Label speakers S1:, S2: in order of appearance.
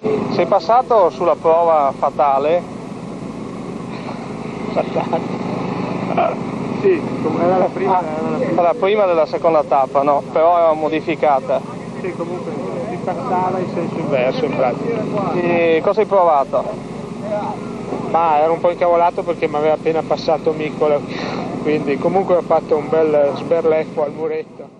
S1: Sei passato sulla prova fatale?
S2: Fatale. Sì, era la prima,
S1: La prima della seconda tappa, no? Però era modificata.
S2: Sì, comunque si passava in senso inverso in pratica.
S1: E cosa hai provato?
S2: Ma ero un po' incavolato perché mi aveva appena passato Micola, quindi comunque ho fatto un bel sberleffo al muretto.